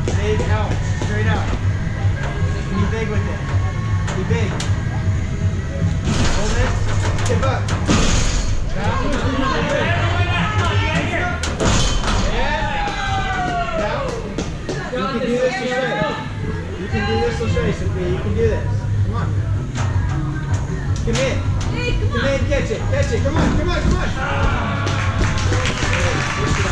Big out. Straight out. Be big with it. Be big. Hold it. Tip up. Down. Yeah. Down. You can do this to straight. You can do this to straight, Sophia. You can do this. Come on. Come in. Come in, catch it. Catch it. Come on, come on, come on.